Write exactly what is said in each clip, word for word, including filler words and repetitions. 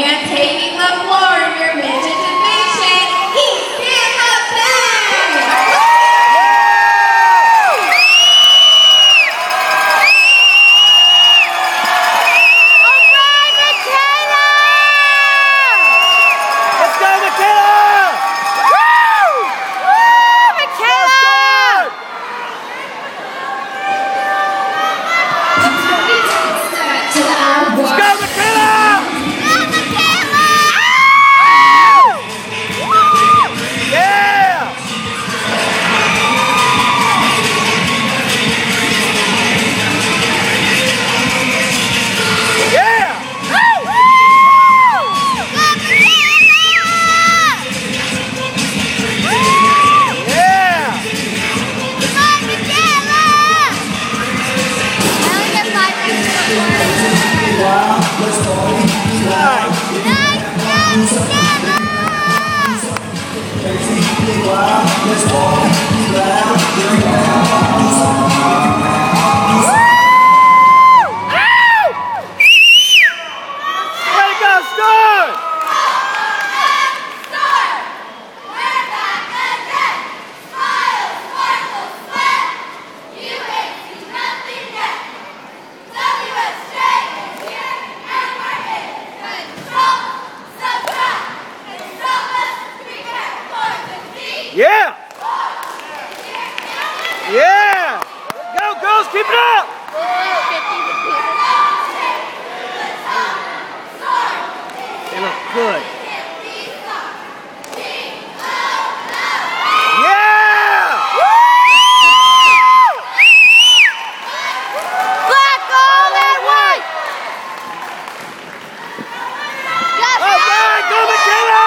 And taking the floor in your midget division, he's in the bag! All right, Mickayla! Let's go, Mickayla! Woo! Woo, Mickayla! To our Let's war. go, Mickayla! Go, Mickayla! Yeah! Yeah! Woo! Go, Mickayla! Yeah! Come on, Mickayla! I only get five minutes to Nice. Nice job, Mickayla! Way to go, Storm! Yeah! Yeah! Go, girls, keep it up! They look good. Yeah! Black, gold, and white! Yes, All right, go, Mickayla!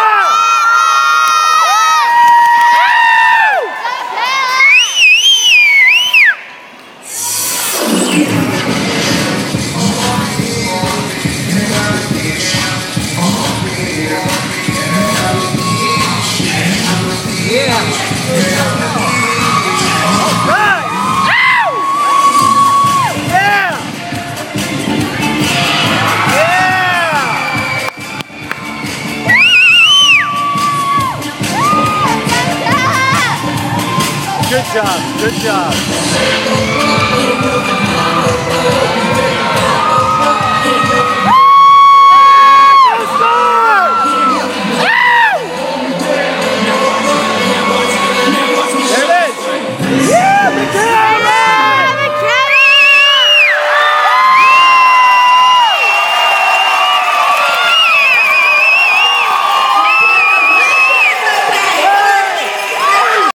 Yeah! All right! Yeah! Yeah! Good job, good job.